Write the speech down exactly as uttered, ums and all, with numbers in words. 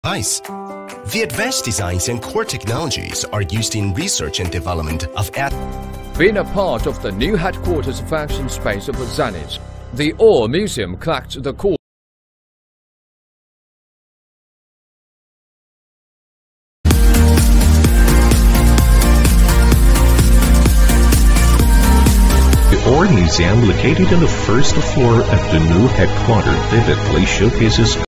Nice. The advanced designs and core technologies are used in research and development of at Being a part of the new headquarters function space of Zenith, the Ore Museum collects the core The Ore Museum, located on the first floor of the new headquarters, vividly showcases